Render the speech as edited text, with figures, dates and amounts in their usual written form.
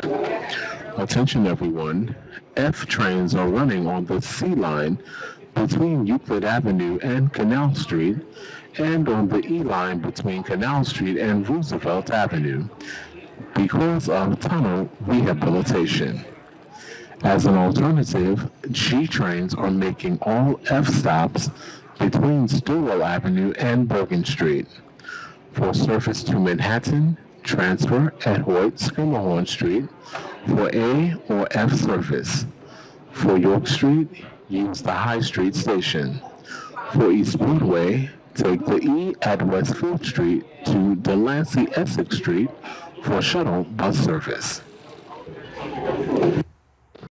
Attention everyone, F trains are running on the C line between Euclid Avenue and Canal Street and on the E line between Canal Street and Roosevelt Avenue because of tunnel rehabilitation. As an alternative, G trains are making all F stops between Stillwell Avenue and Bergen Street. For service to Manhattan, transfer at Hoyt-Schermerhorn Street for A or F service. For York Street, use the High Street station. For East Broadway, take the E at Westfield Street to Delancey Essex Street for shuttle bus service.